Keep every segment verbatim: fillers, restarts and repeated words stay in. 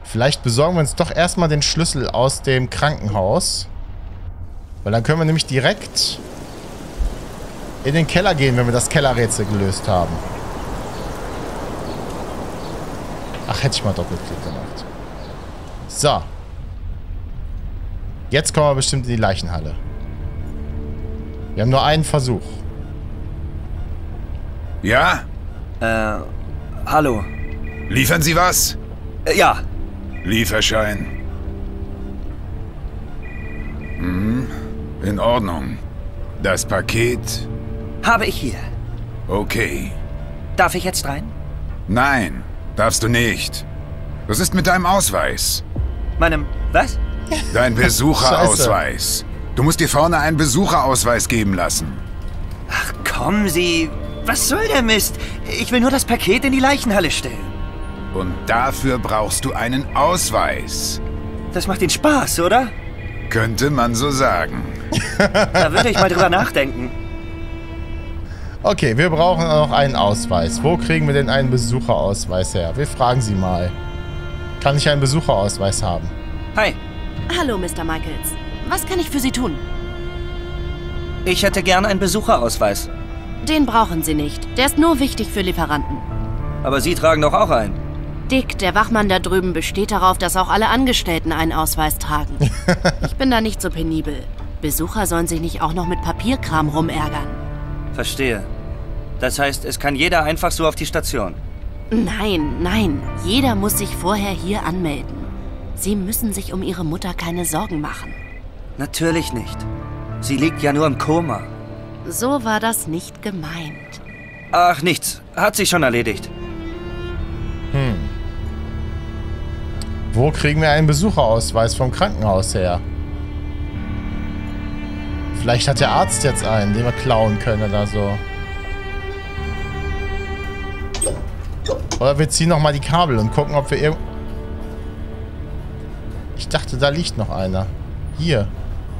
Vielleicht besorgen wir uns doch erstmal den Schlüssel aus dem Krankenhaus. Weil dann können wir nämlich direkt in den Keller gehen, wenn wir das Kellerrätsel gelöst haben. Ach, hätte ich mal Doppelklick gemacht. So. Jetzt kommen wir bestimmt in die Leichenhalle. Wir haben nur einen Versuch. Ja? Äh, hallo. Liefern Sie was? Äh, ja. Lieferschein. Hm, in Ordnung. Das Paket? Habe ich hier. Okay. Darf ich jetzt rein? Nein, darfst du nicht. Was ist mit deinem Ausweis? Meinem, was? Dein Besucherausweis. Du musst dir vorne einen Besucherausweis geben lassen. Ach, kommen Sie. Was soll der Mist? Ich will nur das Paket in die Leichenhalle stellen. Und dafür brauchst du einen Ausweis. Das macht Ihnen Spaß, oder? Könnte man so sagen. Da würde ich mal drüber nachdenken. Okay, wir brauchen noch einen Ausweis. Wo kriegen wir denn einen Besucherausweis her? Wir fragen sie mal. Kann ich einen Besucherausweis haben? Hi. Hallo, Mister Michaels. Was kann ich für Sie tun? Ich hätte gerne einen Besucherausweis. Den brauchen Sie nicht. Der ist nur wichtig für Lieferanten. Aber Sie tragen doch auch einen. Dick, der Wachmann da drüben besteht darauf, dass auch alle Angestellten einen Ausweis tragen. Ich bin da nicht so penibel. Besucher sollen sich nicht auch noch mit Papierkram rumärgern. Verstehe. Das heißt, es kann jeder einfach so auf die Station? Nein, nein. Jeder muss sich vorher hier anmelden. Sie müssen sich um Ihre Mutter keine Sorgen machen. Natürlich nicht. Sie liegt ja nur im Koma. So war das nicht gemeint. Ach, nichts. Hat sich schon erledigt. Hm. Wo kriegen wir einen Besucherausweis vom Krankenhaus her? Vielleicht hat der Arzt jetzt einen, den wir klauen können oder so. Oder wir ziehen nochmal die Kabel und gucken, ob wir irgend... Ich dachte, da liegt noch einer. Hier.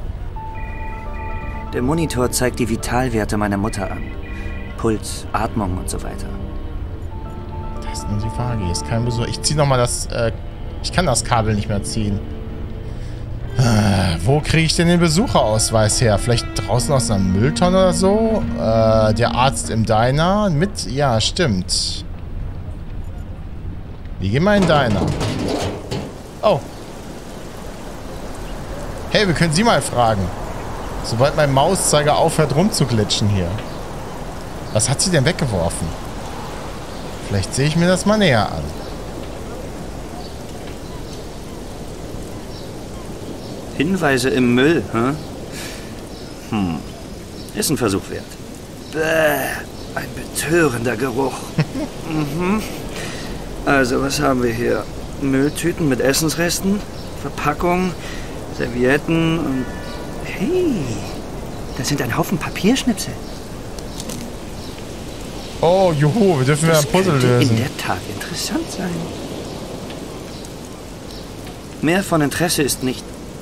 Der Monitor zeigt die Vitalwerte meiner Mutter an. Puls, Atmung und so weiter. Das ist nur die Frage. Hier ist kein Besuch. Ich ziehe nochmal das... Äh, ich kann das Kabel nicht mehr ziehen. Äh, wo kriege ich denn den Besucherausweis her? Vielleicht draußen aus einer Mülltonne oder so? Äh, der Arzt im Diner mit... Ja, stimmt. Wir gehen mal in den Diner. Oh. Hey, wir können Sie mal fragen. Sobald mein Mauszeiger aufhört rumzuglitschen hier. Was hat sie denn weggeworfen? Vielleicht sehe ich mir das mal näher an. Hinweise im Müll, hm? Hm. Ist ein Versuch wert. Bäh, ein betörender Geruch. Mhm. Also, was haben wir hier? Mülltüten mit Essensresten, Verpackung, Servietten und... Hey, das sind ein Haufen Papierschnipsel. Oh, juhu, wir dürfen wieder ein Puzzle könnte lösen. in der Tat interessant sein. Mehr von Interesse ist nicht.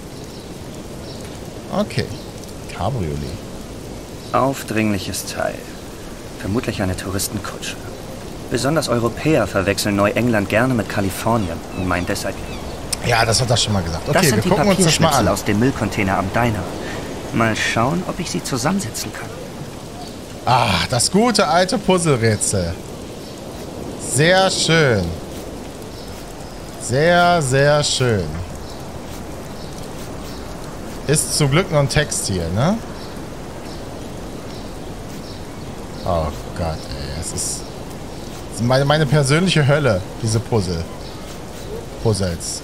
Okay. Cabriolet. Aufdringliches Teil. Vermutlich eine Touristenkutsche. Besonders Europäer verwechseln Neuengland gerne mit Kalifornien und meinen deshalb... Ja, das hat er schon mal gesagt. Okay, das sind wir die gucken uns das mal Papierschnipsel an. aus dem Müllcontainer am Diner. Mal schauen, ob ich sie zusammensetzen kann. Ah, das gute alte Puzzlerätsel. Sehr schön. Sehr, sehr schön. Ist zum Glück noch ein Text hier, ne? Oh Gott, ey. Es ist meine, meine persönliche Hölle, diese Puzzle. Puzzles.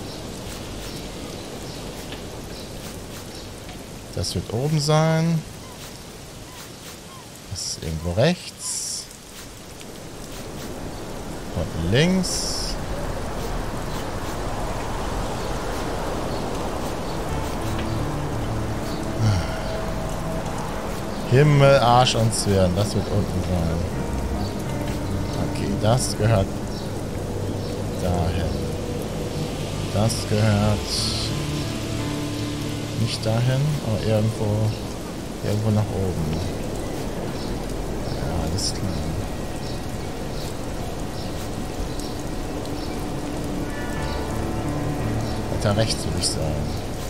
Das wird oben sein. Das ist irgendwo rechts. Und links. Himmel, Arsch und Zwirn. Das wird unten sein. Okay, das gehört dahin. Das gehört nicht dahin, aber irgendwo, irgendwo nach oben. Ja, alles klar. Weiter rechts, würde ich sagen.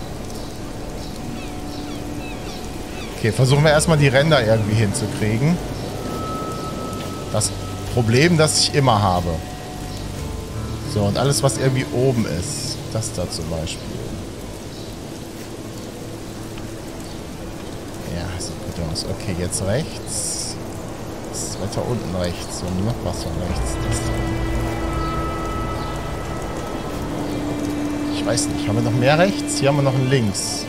Okay, versuchen wir erstmal die Ränder irgendwie hinzukriegen. Das Problem, das ich immer habe. So, und alles, was irgendwie oben ist. Das da zum Beispiel. Ja, sieht gut aus. Okay, jetzt rechts. Das ist weiter unten rechts. Und noch was von rechts. Das da. Ich weiß nicht. Haben wir noch mehr rechts? Hier haben wir noch ein links.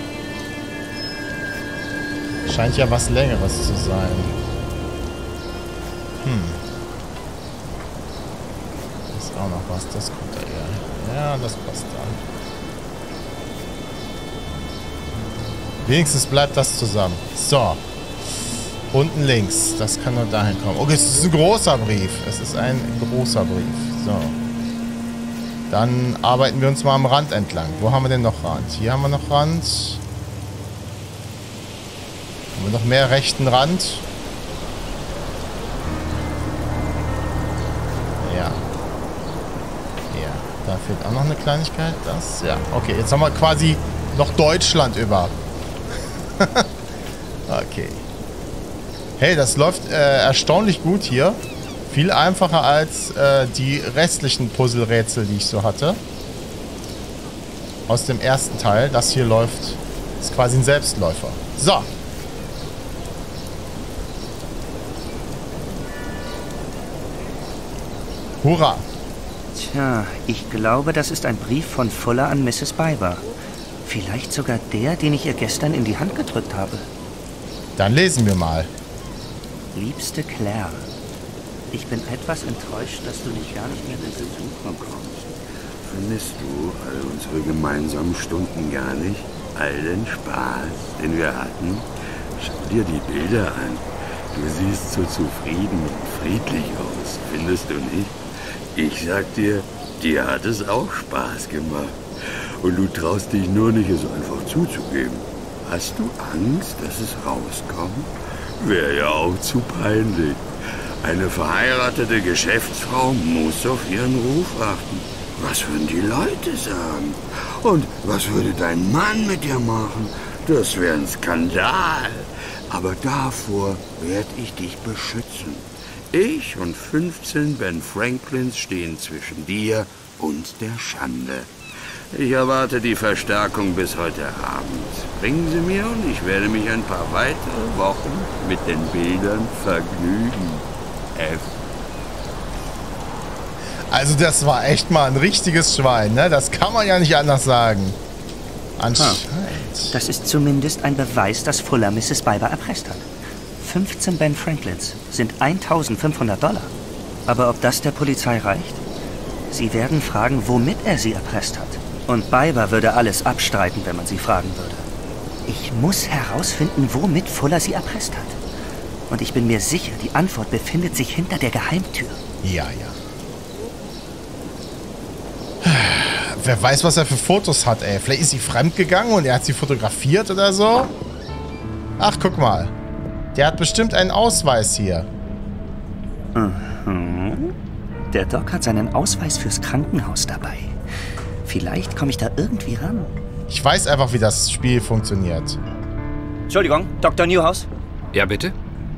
Scheint ja was Längeres zu sein. Hm. Ist auch noch was. Das kommt da eher. Ja, das passt da. Wenigstens bleibt das zusammen. So. Unten links. Das kann nur dahin kommen. Okay, es ist ein großer Brief. Es ist ein großer Brief. So. Dann arbeiten wir uns mal am Rand entlang. Wo haben wir denn noch Rand? Hier haben wir noch Rand. Haben wir noch mehr rechten Rand? Ja. Ja. Da fehlt auch noch eine Kleinigkeit. Das, ja. Okay, jetzt haben wir quasi noch Deutschland über. Okay. Hey, das läuft äh, erstaunlich gut hier. Viel einfacher als äh, die restlichen Puzzle-Rätsel, die ich so hatte. Aus dem ersten Teil. Das hier läuft, ist quasi ein Selbstläufer. So. Hurra. Tja, ich glaube, das ist ein Brief von Fuller an Misses Biber. Vielleicht sogar der, den ich ihr gestern in die Hand gedrückt habe. Dann lesen wir mal. Liebste Claire, ich bin etwas enttäuscht, dass du nicht gar nicht mehr den Besuch bekommst. Vermisst du all unsere gemeinsamen Stunden gar nicht? All den Spaß, den wir hatten? Schau dir die Bilder an. Du siehst so zufrieden und friedlich aus, findest du nicht? Ich sag dir, dir hat es auch Spaß gemacht. Und du traust dich nur nicht, es einfach zuzugeben. Hast du Angst, dass es rauskommt? Wäre ja auch zu peinlich. Eine verheiratete Geschäftsfrau muss auf ihren Ruf achten. Was würden die Leute sagen? Und was würde dein Mann mit dir machen? Das wäre ein Skandal. Aber davor werde ich dich beschützen. Ich und fünfzehn Ben Franklins stehen zwischen dir und der Schande. Ich erwarte die Verstärkung bis heute Abend. Bringen Sie mir und ich werde mich ein paar weitere Wochen mit den Bildern vergnügen. F. Also das war echt mal ein richtiges Schwein, ne? Das kann man ja nicht anders sagen. Anscheinend. Das ist zumindest ein Beweis, dass Fuller Misses Biber erpresst hat. fünfzehn Ben Franklins sind eintausendfünfhundert Dollar. Aber ob das der Polizei reicht? Sie werden fragen, womit er sie erpresst hat. Und Biber würde alles abstreiten, wenn man sie fragen würde. Ich muss herausfinden, womit Fuller sie erpresst hat. Und ich bin mir sicher, die Antwort befindet sich hinter der Geheimtür. Ja, ja. Wer weiß, was er für Fotos hat, ey. Vielleicht ist sie fremdgegangen und er hat sie fotografiert oder so. Ach, guck mal. Der hat bestimmt einen Ausweis hier. Mhm. Der Doc hat seinen Ausweis fürs Krankenhaus dabei. Vielleicht komme ich da irgendwie ran. Ich weiß einfach, wie das Spiel funktioniert. Entschuldigung, Doktor Newhouse? Ja, bitte?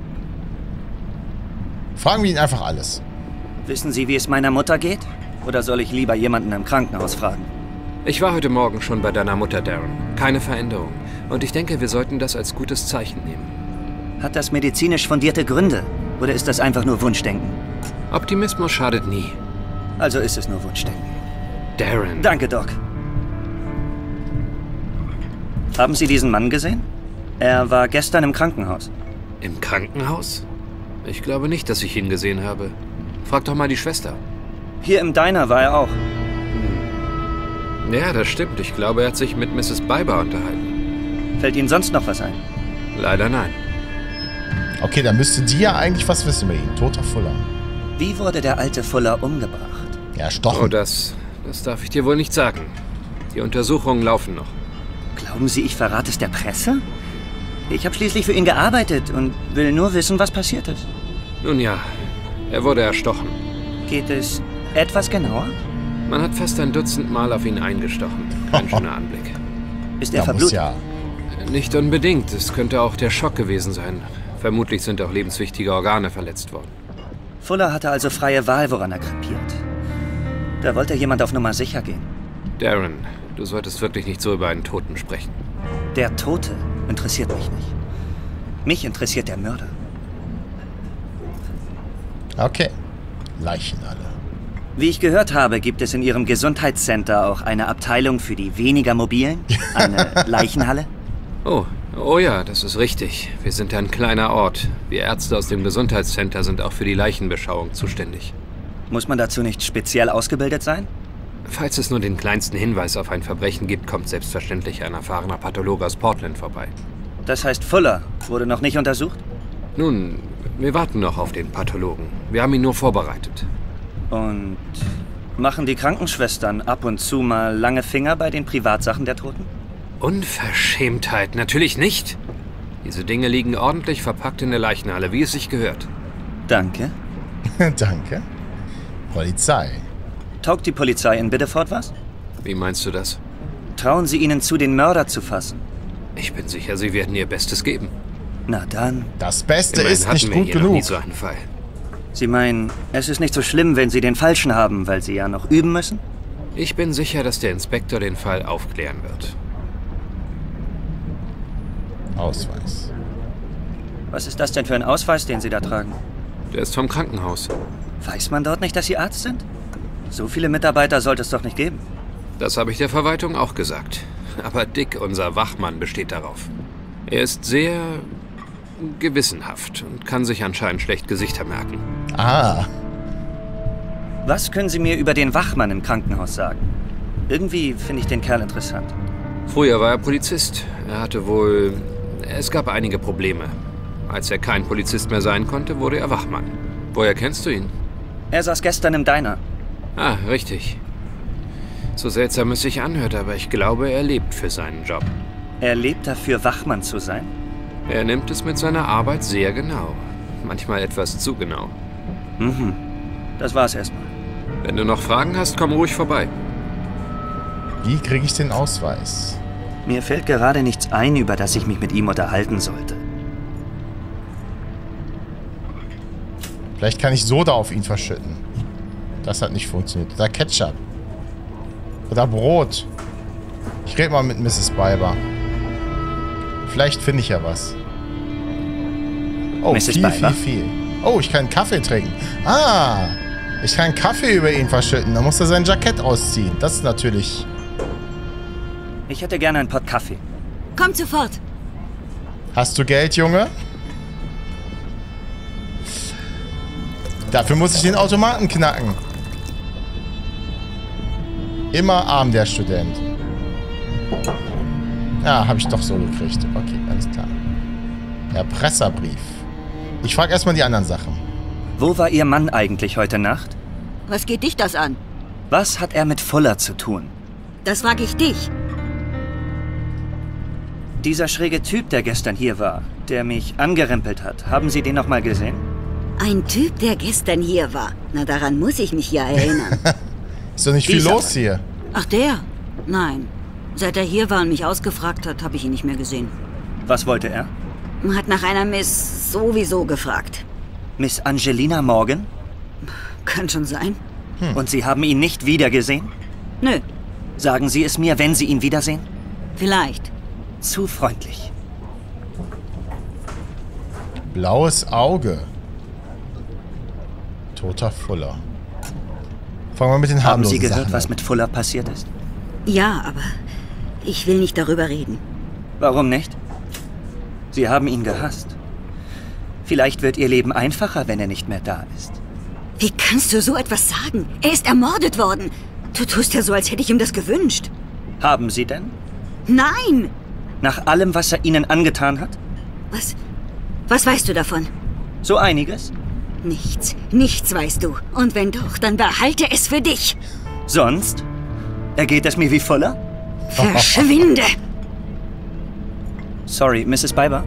Fragen wir ihn einfach alles. Wissen Sie, wie es meiner Mutter geht? Oder soll ich lieber jemanden im Krankenhaus fragen? Ich war heute Morgen schon bei deiner Mutter, Darren. Keine Veränderung. Und ich denke, wir sollten das als gutes Zeichen nehmen. Hat das medizinisch fundierte Gründe? Oder ist das einfach nur Wunschdenken? Optimismus schadet nie. Also ist es nur Wunschdenken. Darren. Danke, Doc. Haben Sie diesen Mann gesehen? Er war gestern im Krankenhaus. Im Krankenhaus? Ich glaube nicht, dass ich ihn gesehen habe. Frag doch mal die Schwester. Hier im Diner war er auch. Hm. Ja, das stimmt. Ich glaube, er hat sich mit Misses Biber unterhalten. Fällt Ihnen sonst noch was ein? Leider nein. Okay, dann müsste die ja eigentlich was wissen über ihn. Toter Fuller. Wie wurde der alte Fuller umgebracht? Ja, erstochen. Oh, das, das darf ich dir wohl nicht sagen. Die Untersuchungen laufen noch. Glauben Sie, ich verrate es der Presse? Ich habe schließlich für ihn gearbeitet und will nur wissen, was passiert ist. Nun ja, er wurde erstochen. Geht es etwas genauer? Man hat fast ein Dutzend Mal auf ihn eingestochen. Kein schöner Anblick. Ist er Da muss verblutet? ja. Nicht unbedingt. Es könnte auch der Schock gewesen sein. Vermutlich sind auch lebenswichtige Organe verletzt worden. Fuller hatte also freie Wahl, woran er krepiert. Da wollte jemand auf Nummer sicher gehen. Darren, du solltest wirklich nicht so über einen Toten sprechen. Der Tote interessiert mich nicht. Mich interessiert der Mörder. Okay. Leichenhalle. Wie ich gehört habe, gibt es in Ihrem Gesundheitscenter auch eine Abteilung für die weniger mobilen? Eine Leichenhalle? Oh, oh ja, das ist richtig. Wir sind ein kleiner Ort. Wir Ärzte aus dem Gesundheitscenter sind auch für die Leichenbeschauung zuständig. Muss man dazu nicht speziell ausgebildet sein? Falls es nur den kleinsten Hinweis auf ein Verbrechen gibt, kommt selbstverständlich ein erfahrener Pathologe aus Portland vorbei. Das heißt, Fuller wurde noch nicht untersucht? Nun, wir warten noch auf den Pathologen. Wir haben ihn nur vorbereitet. Und machen die Krankenschwestern ab und zu mal lange Finger bei den Privatsachen der Toten? Unverschämtheit, natürlich nicht. Diese Dinge liegen ordentlich verpackt in der Leichenhalle, wie es sich gehört. Danke. Danke. Polizei. Taugt die Polizei in Biddeford was? Wie meinst du das? Trauen Sie ihnen zu, den Mörder zu fassen? Ich bin sicher, sie werden ihr Bestes geben. Na dann. Das Beste Immerhin ist hatten nicht wir gut hier noch nie genug. so einen Fall. Sie meinen, es ist nicht so schlimm, wenn Sie den Falschen haben, weil Sie ja noch üben müssen? Ich bin sicher, dass der Inspektor den Fall aufklären wird. Ausweis. Was ist das denn für ein Ausweis, den Sie da tragen? Der ist vom Krankenhaus. Weiß man dort nicht, dass Sie Arzt sind? So viele Mitarbeiter sollte es doch nicht geben. Das habe ich der Verwaltung auch gesagt. Aber Dick, unser Wachmann, besteht darauf. Er ist sehr gewissenhaft und kann sich anscheinend schlecht Gesichter merken. Ah. Was können Sie mir über den Wachmann im Krankenhaus sagen? Irgendwie finde ich den Kerl interessant. Früher war er Polizist. Er hatte wohl... Es gab einige Probleme. Als er kein Polizist mehr sein konnte, wurde er Wachmann. Woher kennst du ihn? Er saß gestern im Diner. Ah, richtig. So seltsam es sich anhört, aber ich glaube, er lebt für seinen Job. Er lebt dafür, Wachmann zu sein? Er nimmt es mit seiner Arbeit sehr genau. Manchmal etwas zu genau. Mhm. Das war's erstmal. Wenn du noch Fragen hast, komm ruhig vorbei. Wie kriege ich den Ausweis? Mir fällt gerade nichts ein, über das ich mich mit ihm unterhalten sollte. Vielleicht kann ich Soda auf ihn verschütten. Das hat nicht funktioniert. Oder Ketchup. Oder Brot. Ich rede mal mit Misses Biber. Vielleicht finde ich ja was. Oh, Misses viel, Biber? viel, viel. Oh, ich kann Kaffee trinken. Ah, ich kann Kaffee über ihn verschütten. Dann muss er sein Jackett ausziehen. Das ist natürlich... Ich hätte gerne einen Pott Kaffee. Kommt sofort. Hast du Geld, Junge? Dafür muss ich den Automaten knacken. Immer arm, der Student. Ja, habe ich doch so gekriegt. Okay, alles klar. Erpresserbrief. Ich frage erstmal die anderen Sachen. Wo war Ihr Mann eigentlich heute Nacht? Was geht dich das an? Was hat er mit Fuller zu tun? Das frage ich dich. Dieser schräge Typ, der gestern hier war, der mich angerempelt hat, haben Sie den noch mal gesehen? Ein Typ, der gestern hier war. Na, daran muss ich mich ja erinnern. Ist doch nicht viel Dieser los Mann. hier. Ach, der? Nein. Seit er hier war und mich ausgefragt hat, habe ich ihn nicht mehr gesehen. Was wollte er? Hat nach einer Miss sowieso gefragt. Miss Angelina Morgan? Kann schon sein. Und Sie haben ihn nicht wiedergesehen? Nö, Sagen Sie es mir, wenn Sie ihn wiedersehen? vielleicht. Zu freundlich. Blaues Auge. Toter Fuller. Fangen wir mit den Haben harmlosen Sie gehört, Sachen was an. mit Fuller passiert ist? Ja, aber ich will nicht darüber reden. Warum nicht? Sie haben ihn gehasst. Vielleicht wird Ihr Leben einfacher, wenn er nicht mehr da ist. Wie kannst du so etwas sagen? Er ist ermordet worden. Du tust ja so, als hätte ich ihm das gewünscht. Haben Sie denn? Nein! Nach allem, was er Ihnen angetan hat? Was? Was weißt du davon? So einiges? Nichts. Nichts weißt du. Und wenn doch, dann behalte es für dich. Sonst? Ergeht es mir wie Fuller? Verschwinde! Sorry, Misses Biber.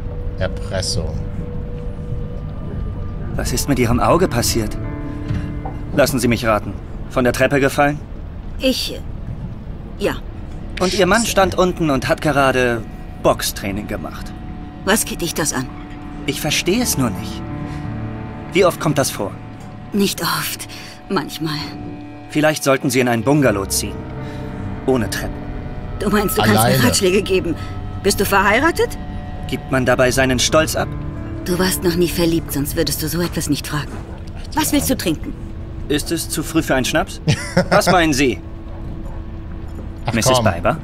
Erpressung. Was ist mit Ihrem Auge passiert? Lassen Sie mich raten. Von der Treppe gefallen? Ich... ja. Und Ihr Mann stand unten und hat gerade Boxtraining gemacht. Was geht dich das an? Ich verstehe es nur nicht. Wie oft kommt das vor? Nicht oft. Manchmal. Vielleicht sollten Sie in ein Bungalow ziehen. Ohne Treppen. Du meinst, du kannst Alleine. mir Ratschläge geben. Bist du verheiratet? Gibt man dabei seinen Stolz ab? Du warst noch nie verliebt, sonst würdest du so etwas nicht fragen. Was willst du trinken? Ist es zu früh für einen Schnaps? Was meinen Sie? Ach, Misses komm. Biber?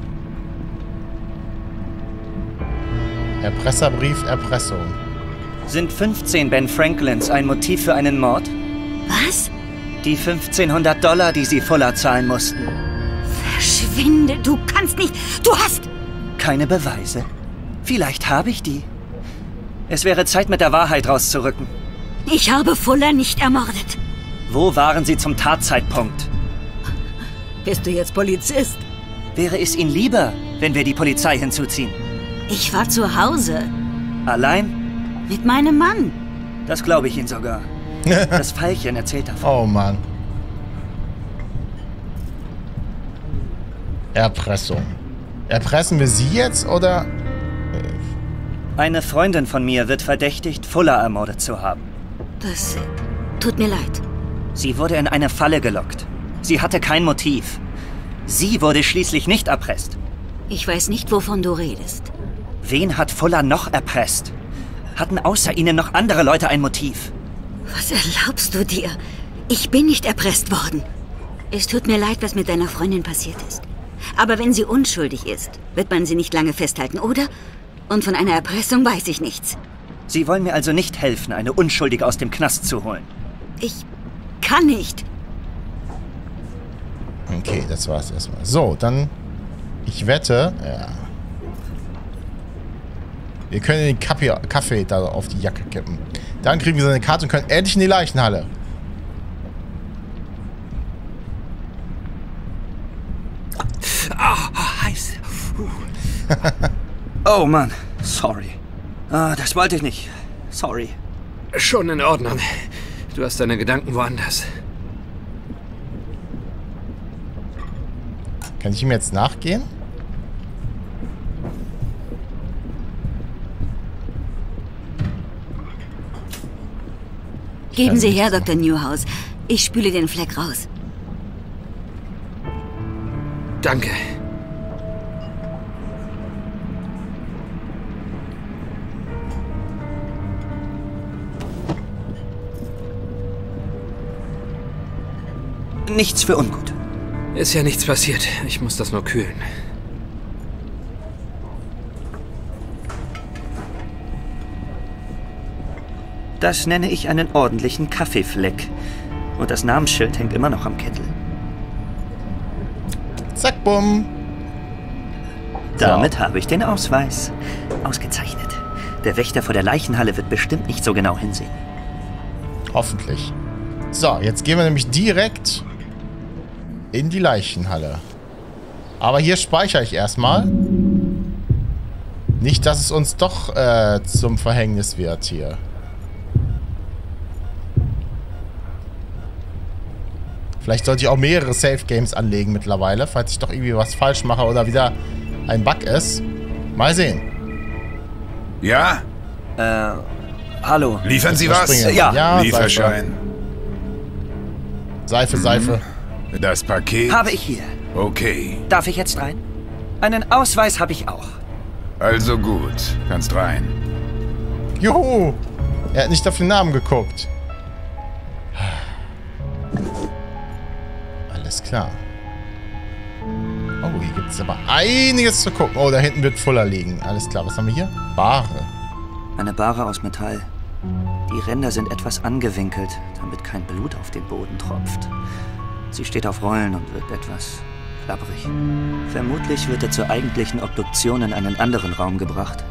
Erpresserbrief, Erpressung. Sind fünfzehn Ben Franklins ein Motiv für einen Mord? Was? Die fünfzehnhundert Dollar, die Sie Fuller zahlen mussten. Verschwinde, du kannst nicht... Du hast... Keine Beweise. Vielleicht habe ich die. Es wäre Zeit, mit der Wahrheit rauszurücken. Ich habe Fuller nicht ermordet. Wo waren Sie zum Tatzeitpunkt? Bist du jetzt Polizist? Wäre es Ihnen lieber, wenn wir die Polizei hinzuziehen? Ich war zu Hause. Allein? Mit meinem Mann. Das glaube ich Ihnen sogar. Das Veilchen erzählt davon. Oh Mann. Erpressung. Erpressen wir sie jetzt oder? Eine Freundin von mir wird verdächtigt, Fuller ermordet zu haben. Das tut mir leid. Sie wurde in eine Falle gelockt. Sie hatte kein Motiv. Sie wurde schließlich nicht erpresst. Ich weiß nicht, wovon du redest. Wen hat Fuller noch erpresst? Hatten außer Ihnen noch andere Leute ein Motiv? Was erlaubst du dir? Ich bin nicht erpresst worden. Es tut mir leid, was mit deiner Freundin passiert ist. Aber wenn sie unschuldig ist, wird man sie nicht lange festhalten, oder? Und von einer Erpressung weiß ich nichts. Sie wollen mir also nicht helfen, eine Unschuldige aus dem Knast zu holen. Ich kann nicht. Okay, das war's erstmal. So, dann... Ich wette... Ja. Wir können den Kaffee, Kaffee da auf die Jacke kippen. Dann kriegen wir so eine Karte und können endlich in die Leichenhalle. Ah, heiß. Oh Mann, sorry. Ah, das wollte ich nicht. Sorry. Schon in Ordnung. Du hast deine Gedanken woanders. Kann ich ihm jetzt nachgehen? Geben Sie her, Doktor Newhouse. Ich spüle den Fleck raus. Danke. Nichts für ungut. Ist ja nichts passiert. Ich muss das nur kühlen. Das nenne ich einen ordentlichen Kaffeefleck. Und das Namensschild hängt immer noch am Kittel. Zack, bumm. Damit habe ich den Ausweis. Ausgezeichnet. Der Wächter vor der Leichenhalle wird bestimmt nicht so genau hinsehen. Hoffentlich. So, jetzt gehen wir nämlich direkt in die Leichenhalle. Aber hier speichere ich erstmal. Nicht, dass es uns doch äh, zum Verhängnis wird hier. Vielleicht sollte ich auch mehrere Safe Games anlegen mittlerweile, falls ich doch irgendwie was falsch mache oder wieder ein Bug ist. Mal sehen. Ja? Äh, hallo. Liefern Sie was? Springen. Ja. ja Lieferschein. Seife, Seife. Das Paket? Habe ich hier. Okay. Darf ich jetzt rein? Einen Ausweis habe ich auch. Also gut. Kannst rein. Juhu! Er hat nicht auf den Namen geguckt. Alles klar. Oh, hier gibt es aber einiges zu gucken. Oh, da hinten wird Fuller liegen. Alles klar, was haben wir hier? Bahre. Eine Bahre aus Metall. Die Ränder sind etwas angewinkelt, damit kein Blut auf den Boden tropft. Sie steht auf Rollen und wird etwas klapprig. Vermutlich wird er zur eigentlichen Obduktion in einen anderen Raum gebracht.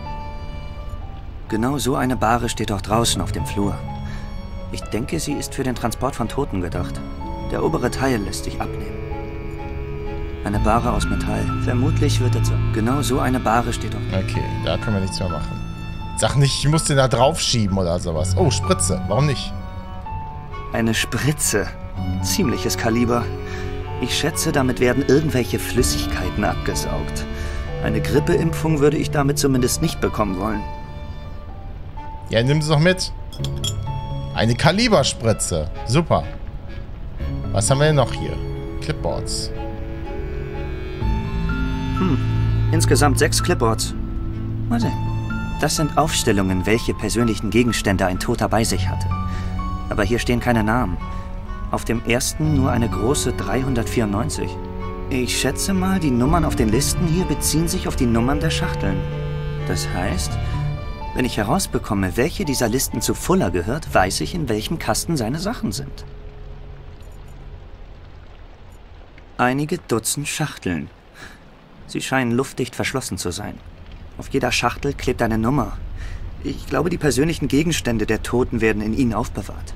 Genau so eine Bahre steht auch draußen auf dem Flur. Ich denke, sie ist für den Transport von Toten gedacht. Der obere Teil lässt sich abnehmen. Eine Bahre aus Metall. Vermutlich wird er zu... Genau so eine Bahre steht auch... Okay, da können wir nichts mehr machen. Sag nicht, ich muss den da drauf schieben oder sowas. Oh, Spritze. Warum nicht? Eine Spritze. Ziemliches Kaliber. Ich schätze, damit werden irgendwelche Flüssigkeiten abgesaugt. Eine Grippeimpfung würde ich damit zumindest nicht bekommen wollen. Ja, nimm es doch mit. Eine Kaliberspritze. Super. Was haben wir denn noch hier? Clipboards. Hm, insgesamt sechs Clipboards. Mal sehen. Das sind Aufstellungen, welche persönlichen Gegenstände ein Toter bei sich hatte. Aber hier stehen keine Namen. Auf dem ersten nur eine große dreihundertvierundneunzig. Ich schätze mal, die Nummern auf den Listen hier beziehen sich auf die Nummern der Schachteln. Das heißt, wenn ich herausbekomme, welche dieser Listen zu Fuller gehört, weiß ich, in welchem Kasten seine Sachen sind. Einige Dutzend Schachteln. Sie scheinen luftdicht verschlossen zu sein. Auf jeder Schachtel klebt eine Nummer. Ich glaube, die persönlichen Gegenstände der Toten werden in ihnen aufbewahrt.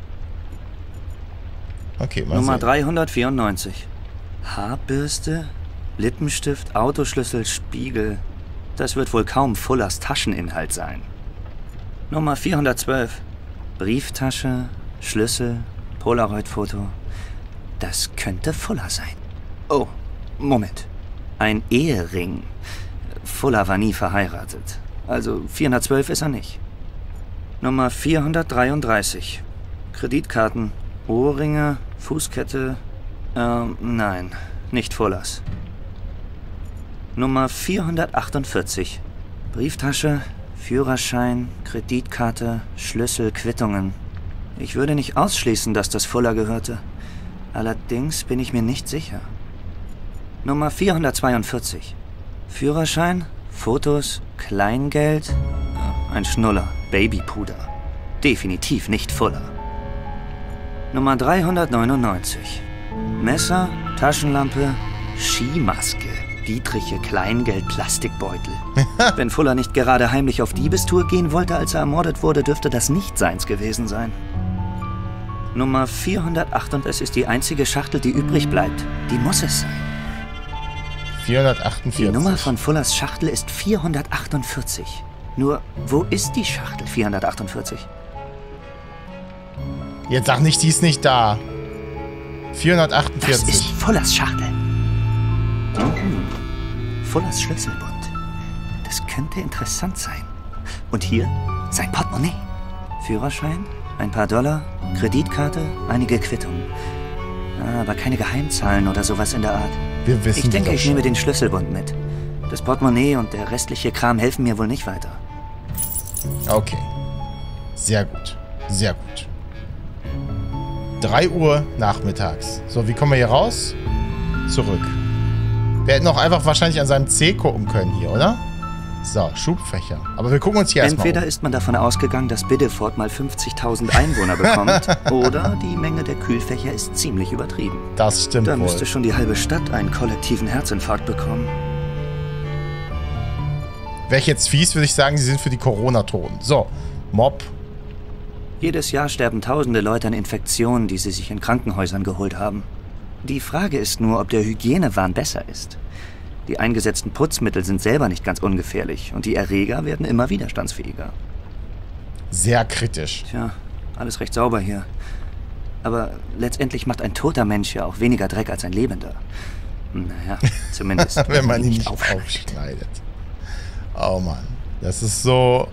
Okay, mal Nummer sehen. dreihundertvierundneunzig. Haarbürste, Lippenstift, Autoschlüssel, Spiegel. Das wird wohl kaum Fullers Tascheninhalt sein. Nummer vierhundertzwölf. Brieftasche, Schlüssel, Polaroid-Foto. Das könnte Fuller sein. Oh, Moment. Ein Ehering. Fuller war nie verheiratet. Also vierhundertzwölf ist er nicht. Nummer vierhundertdreiunddreißig. Kreditkarten, Ohrringe, Fußkette. Ähm, nein, nicht Fullers. Nummer vierhundertachtundvierzig. Brieftasche, Führerschein, Kreditkarte, Schlüssel, Quittungen. Ich würde nicht ausschließen, dass das Fuller gehörte. Allerdings bin ich mir nicht sicher. Nummer vierhundertzweiundvierzig. Führerschein, Fotos, Kleingeld, ein Schnuller, Babypuder. Definitiv nicht Fuller. Nummer dreihundertneunundneunzig. Messer, Taschenlampe, Skimaske, Dietriche, Kleingeld, Plastikbeutel. Wenn Fuller nicht gerade heimlich auf Diebestour gehen wollte, als er ermordet wurde, dürfte das nicht seins gewesen sein. Nummer vierhundertacht, es ist die einzige Schachtel, die übrig bleibt. Die muss es sein. vierhundertachtundvierzig. Die Nummer von Fullers Schachtel ist vierhundertachtundvierzig. Nur, wo ist die Schachtel vierhundertachtundvierzig? Jetzt sag nicht, die ist nicht da. vierhundertachtundvierzig. Das ist Fullers Schachtel. Mhm. Fullers Schlüsselbund. Das könnte interessant sein. Und hier sein Portemonnaie. Führerschein, ein paar Dollar, Kreditkarte, einige Quittungen. Aber keine Geheimzahlen oder sowas in der Art. Wir wissen ich denke, ich schon. nehme den Schlüsselbund mit. Das Portemonnaie und der restliche Kram helfen mir wohl nicht weiter. Okay. Sehr gut. Sehr gut. drei Uhr nachmittags. So, wie kommen wir hier raus? Zurück. Wir hätten auch einfach wahrscheinlich an seinem C gucken können hier, oder? So, Schubfächer. Aber wir gucken uns hier erstmal um. Entweder ist man davon ausgegangen, dass Biddeford mal fünfzigtausend Einwohner bekommt, oder die Menge der Kühlfächer ist ziemlich übertrieben. Das stimmt Da wohl. müsste schon die halbe Stadt einen kollektiven Herzinfarkt bekommen. Wäre ich jetzt fies, würde ich sagen, sie sind für die Corona-Toten. So, Mob. Jedes Jahr sterben tausende Leute an Infektionen, die sie sich in Krankenhäusern geholt haben. Die Frage ist nur, ob der Hygienewahn besser ist. Die eingesetzten Putzmittel sind selber nicht ganz ungefährlich und die Erreger werden immer widerstandsfähiger. Sehr kritisch. Tja, alles recht sauber hier. Aber letztendlich macht ein toter Mensch ja auch weniger Dreck als ein lebender. Naja, zumindest Wenn man ihn nicht aufschneidet. aufschneidet. Oh Mann. Das ist so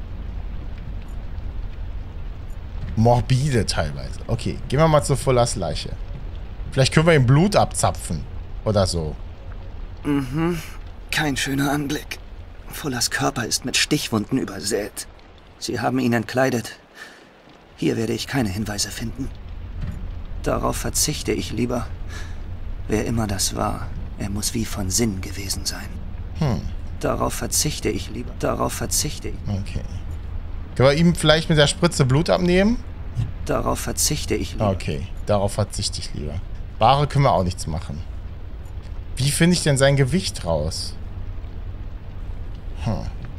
morbide teilweise. Okay, gehen wir mal zu Fullers Leiche. Vielleicht können wir ihm Blut abzapfen. Oder so. Mhm. Kein schöner Anblick. Fullers Körper ist mit Stichwunden übersät. Sie haben ihn entkleidet. Hier werde ich keine Hinweise finden. Darauf verzichte ich lieber. Wer immer das war, er muss wie von Sinn gewesen sein. Hm. Darauf verzichte ich lieber. Darauf verzichte ich. Okay. Können wir ihm vielleicht mit der Spritze Blut abnehmen? Darauf verzichte ich lieber. Okay, darauf verzichte ich lieber. Ware können wir auch nichts machen. Wie finde ich denn sein Gewicht raus? Hm.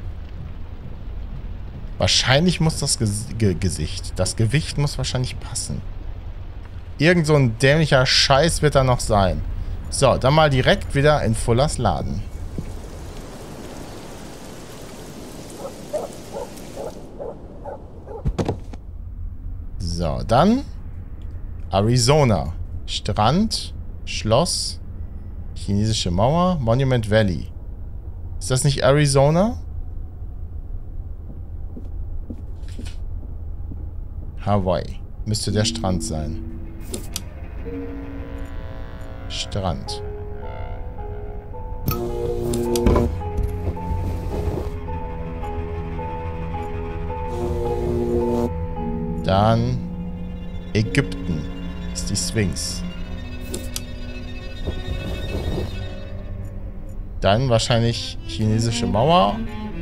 Wahrscheinlich muss das Ges Ge Gesicht, das Gewicht muss wahrscheinlich passen. Irgend so ein dämlicher Scheiß wird da noch sein. So, dann mal direkt wieder in Fullers Laden. So, dann Arizona. Strand, Schloss, chinesische Mauer, Monument Valley. Ist das nicht Arizona? Hawaii. Müsste der Strand sein. Strand. Dann Ägypten. Das ist die Sphinx. Dann wahrscheinlich chinesische Mauer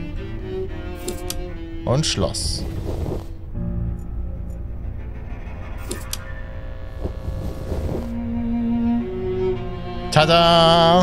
und Schloss. Tada!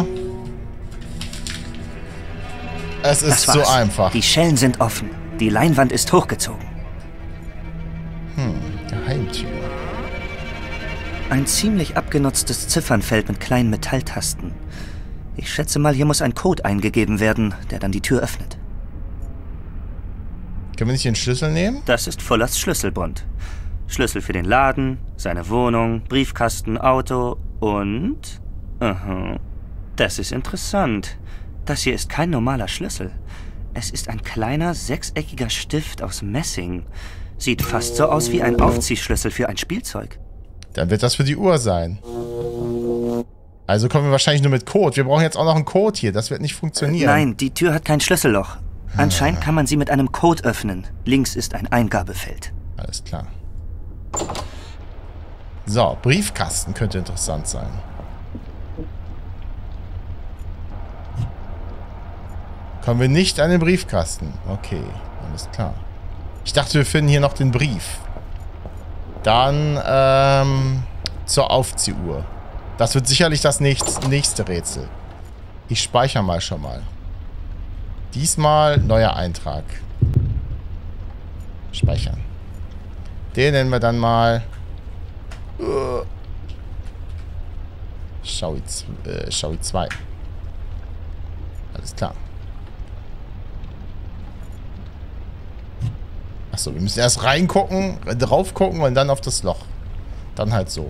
Es ist so einfach. Die Schellen sind offen. Die Leinwand ist hochgezogen. Hm, Geheimtür. Ein ziemlich abgenutztes Ziffernfeld mit kleinen Metalltasten. Ich schätze mal, hier muss ein Code eingegeben werden, der dann die Tür öffnet. Können wir nicht den Schlüssel nehmen? Das ist Fullers Schlüsselbund. Schlüssel für den Laden, seine Wohnung, Briefkasten, Auto und... Aha. Das ist interessant. Das hier ist kein normaler Schlüssel. Es ist ein kleiner, sechseckiger Stift aus Messing. Sieht fast so aus wie ein Aufziehschlüssel für ein Spielzeug. Dann wird das für die Uhr sein. Also kommen wir wahrscheinlich nur mit Code. Wir brauchen jetzt auch noch einen Code hier. Das wird nicht funktionieren. Nein, die Tür hat kein Schlüsselloch. Anscheinend kann man sie mit einem Code öffnen. Links ist ein Eingabefeld. Alles klar. So, Briefkasten könnte interessant sein. Kommen wir nicht an den Briefkasten. Okay, alles klar. Ich dachte, wir finden hier noch den Brief. Dann ähm, zur Aufziehuhr. Das wird sicherlich das nächste, nächste Rätsel. Ich speichere mal schon mal. Diesmal neuer Eintrag. Speichern. Den nennen wir dann mal uh, Schaui zwei. Alles klar. Achso, wir müssen erst reingucken, drauf gucken und dann auf das Loch. Dann halt so.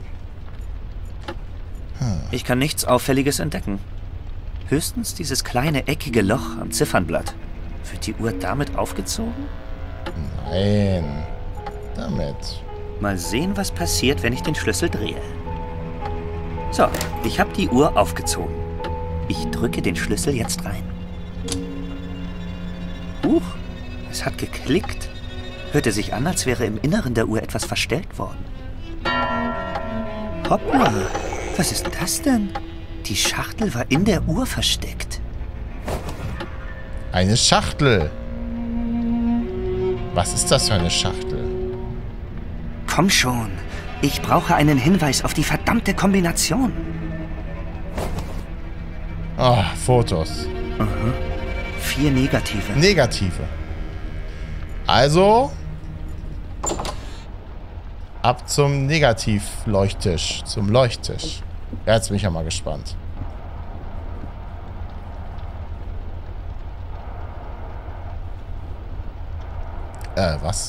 Hm. Ich kann nichts Auffälliges entdecken. Höchstens dieses kleine eckige Loch am Ziffernblatt. Wird die Uhr damit aufgezogen? Nein. Damit. Mal sehen, was passiert, wenn ich den Schlüssel drehe. So, ich habe die Uhr aufgezogen. Ich drücke den Schlüssel jetzt rein. Huch, es hat geklickt. Hörte sich an, als wäre im Inneren der Uhr etwas verstellt worden. Hoppla, was ist das denn? Die Schachtel war in der Uhr versteckt. Eine Schachtel. Was ist das für eine Schachtel? Komm schon, ich brauche einen Hinweis auf die verdammte Kombination. Oh, Fotos. Aha. Vier Negative. Negative. Also... ab zum Negativleuchttisch. Zum Leuchttisch. Ja, jetzt bin ich ja mal gespannt. Äh, was?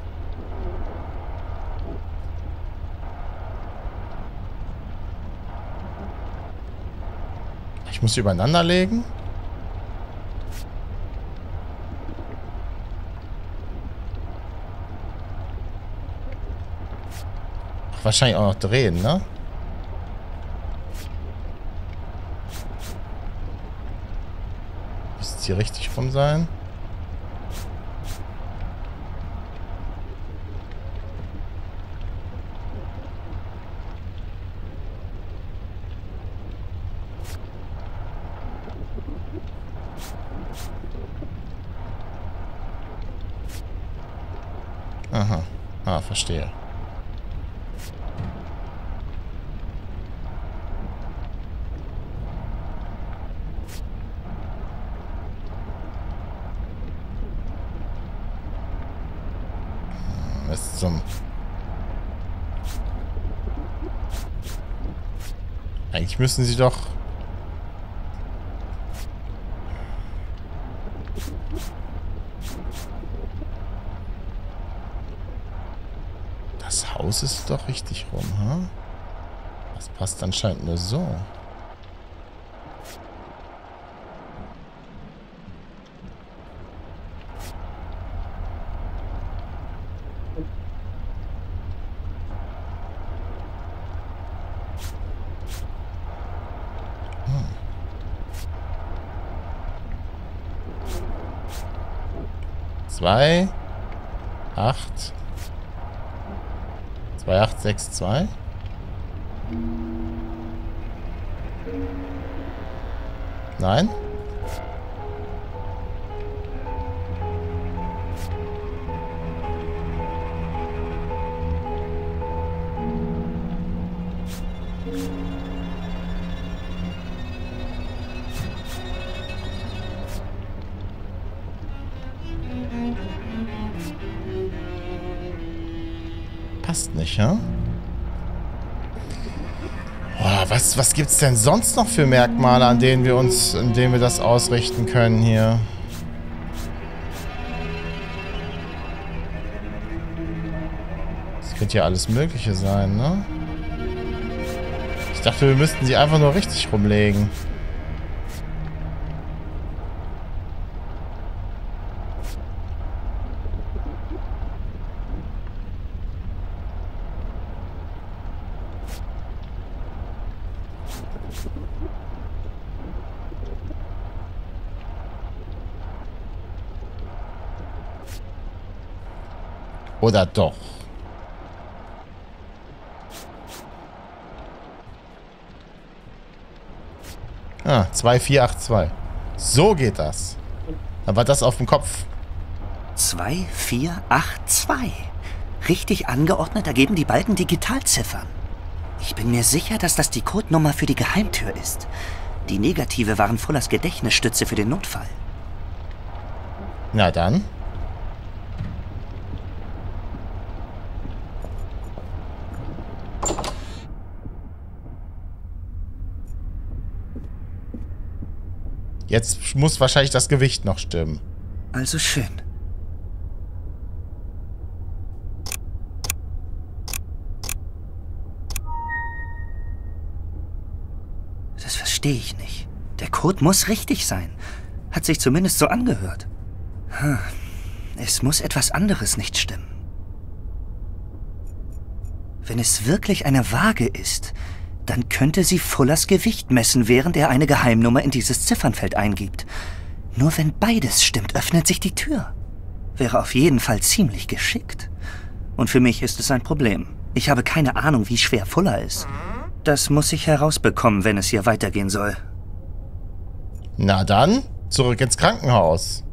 Ich muss sie übereinander legen? Ach, wahrscheinlich auch noch drehen, ne? Müsste es hier richtig rum sein? Aha. Ah, verstehe. Was zum... Eigentlich müssen sie doch... Das Haus ist doch richtig rum, ha? Das passt anscheinend nur so. Zwei, acht, zwei, acht, sechs, zwei. Nein. Passt nicht, ja? Boah, was, was gibt's denn sonst noch für Merkmale, an denen wir uns, an denen wir das ausrichten können hier? Das könnte ja alles Mögliche sein, ne? Ich dachte, wir müssten sie einfach nur richtig rumlegen. Oder doch? Ah, zwei vier acht zwei. So geht das. Dann war das auf dem Kopf. zwei vier acht zwei. Richtig angeordnet ergeben die Balken Digitalziffern. Ich bin mir sicher, dass das die Codenummer für die Geheimtür ist. Die Negative waren Fullers Gedächtnisstütze für den Notfall. Na dann. Jetzt muss wahrscheinlich das Gewicht noch stimmen. Also schön. Das verstehe ich nicht. Der Code muss richtig sein. Hat sich zumindest so angehört. Es muss etwas anderes nicht stimmen. Wenn es wirklich eine Waage ist, dann könnte sie Fullers Gewicht messen, während er eine Geheimnummer in dieses Ziffernfeld eingibt. Nur wenn beides stimmt, öffnet sich die Tür. Wäre auf jeden Fall ziemlich geschickt. Und für mich ist es ein Problem. Ich habe keine Ahnung, wie schwer Fuller ist. Das muss ich herausbekommen, wenn es hier weitergehen soll. Na dann, zurück ins Krankenhaus.